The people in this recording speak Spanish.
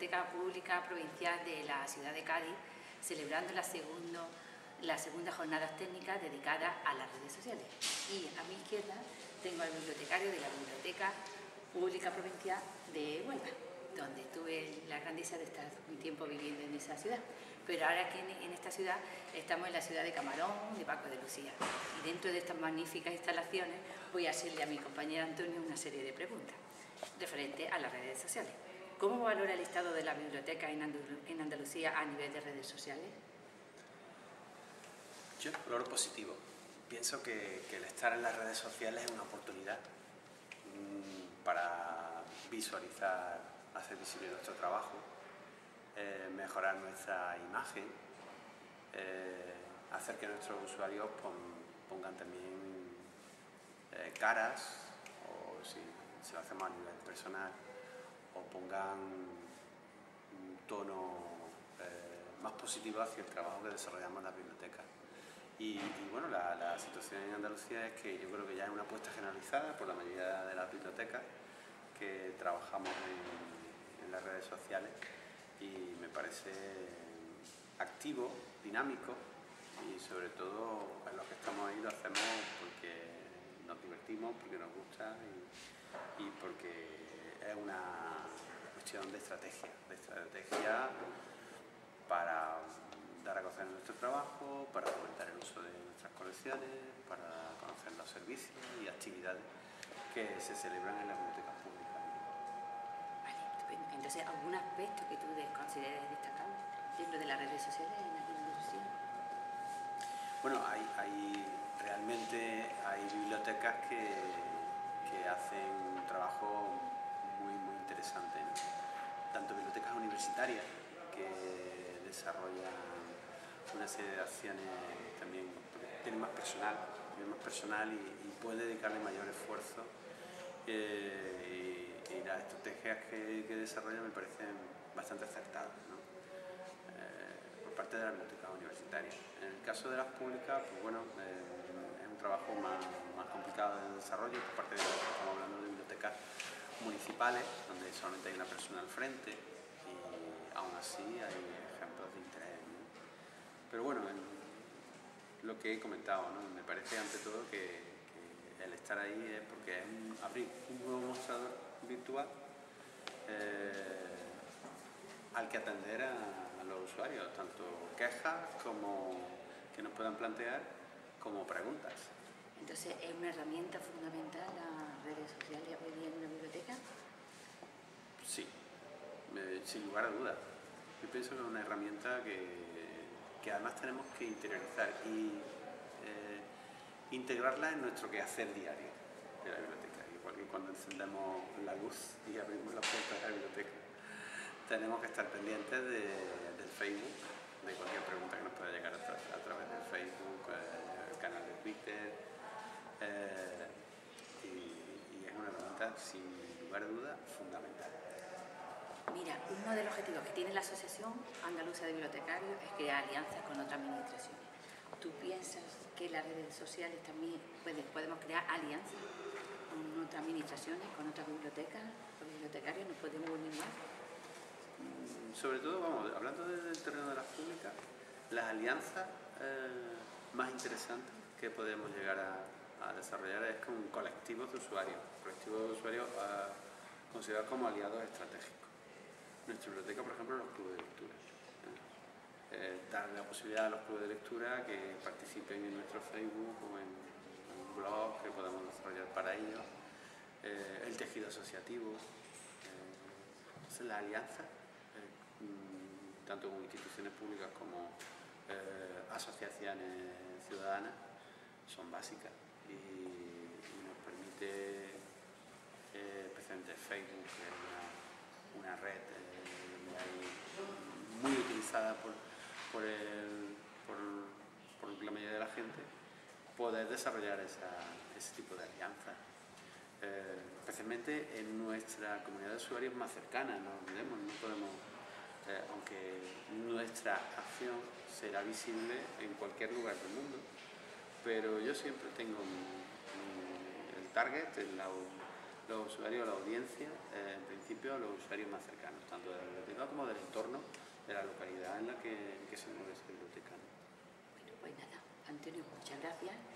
Biblioteca Pública Provincial de la ciudad de Cádiz, celebrando las segundas jornadas técnicas dedicadas a las redes sociales. Y a mi izquierda tengo al bibliotecario de la Biblioteca Pública Provincial de Huelva, donde tuve la grandeza de estar un tiempo viviendo en esa ciudad. Pero ahora aquí en esta ciudad estamos en la ciudad de Camarón, de Paco de Lucía. Y dentro de estas magníficas instalaciones voy a hacerle a mi compañero Antonio una serie de preguntas referentes a las redes sociales. ¿Cómo valora el estado de la biblioteca en Andalucía a nivel de redes sociales? Yo lo valoro positivo. Pienso que el estar en las redes sociales es una oportunidad para visualizar, hacer visible nuestro trabajo, mejorar nuestra imagen, hacer que nuestros usuarios pongan también caras, o si lo hacemos a nivel personal, o pongan un tono más positivo hacia el trabajo que desarrollamos en la biblioteca. Y bueno, la situación en Andalucía es que yo creo que ya es una apuesta generalizada por la mayoría de las bibliotecas que trabajamos en las redes sociales, y me parece activo, dinámico, y sobre todo en los que estamos ahí lo hacemos porque nos divertimos, porque nos gusta y porque es una cuestión de estrategia para dar a conocer nuestro trabajo, para fomentar el uso de nuestras colecciones, para conocer los servicios y actividades que se celebran en las bibliotecas públicas. Vale, estupendo. Entonces, ¿algún aspecto que tú consideres destacable dentro de las redes sociales en Andalucía? Bueno, realmente hay bibliotecas que hacen un trabajo muy interesante, ¿no? Tanto bibliotecas universitarias que desarrollan una serie de acciones también, porque tienen más personal y puede dedicarle mayor esfuerzo, y las estrategias que desarrollan me parecen bastante acertadas, ¿no? Por parte de las bibliotecas universitarias. En el caso de las públicas, pues bueno, es un trabajo más complicado de desarrollo por parte de las que estamos hablando de bibliotecas municipales, donde solamente hay una persona al frente, y aún así hay ejemplos de interés, ¿no? Pero bueno, lo que he comentado, ¿no? Me parece ante todo que el estar ahí es porque es abrir un nuevo mostrador virtual al que atender a los usuarios, tanto quejas como que nos puedan plantear como preguntas. Entonces, ¿es una herramienta fundamental las redes sociales hoy día en una biblioteca? Sí, sin lugar a dudas. Yo pienso que es una herramienta que además tenemos que interiorizar y integrarla en nuestro quehacer diario de la biblioteca. Igual que cuando encendemos la luz y abrimos las puertas de la biblioteca, tenemos que estar pendientes del Facebook, de cualquier pregunta que nos pueda llegar a través del Facebook, el canal de Twitter, y es una herramienta sin lugar a dudas fundamental. Mira, uno de los objetivos que tiene la Asociación Andaluza de Bibliotecarios es crear alianzas con otras administraciones. ¿Tú piensas que en las redes sociales también podemos crear alianzas con otras administraciones, con otras bibliotecas? ¿Los bibliotecarios nos podemos unir más? Sobre todo, vamos, hablando del terreno de las públicas, las alianzas más interesantes que podemos llegar a desarrollar es con colectivos de usuarios considerados como aliados estratégicos. Nuestra biblioteca, por ejemplo, los clubes de lectura. Dar la posibilidad a los clubes de lectura que participen en nuestro Facebook o en un blog que podamos desarrollar para ellos. El tejido asociativo. Entonces, las alianzas, tanto con instituciones públicas como asociaciones ciudadanas, son básicas y nos permite, especialmente Facebook, que es una red muy utilizada por la mayoría de la gente, poder desarrollar ese tipo de alianzas, especialmente en nuestra comunidad de usuarios más cercana. No olvidemos, no podemos, aunque nuestra acción será visible en cualquier lugar del mundo, pero yo siempre tengo el target, los usuarios, la audiencia, en principio los usuarios más cercanos, tanto de la biblioteca como del entorno de la localidad en la que se mueve esa biblioteca, ¿no? Bueno, pues nada, Antonio, muchas gracias.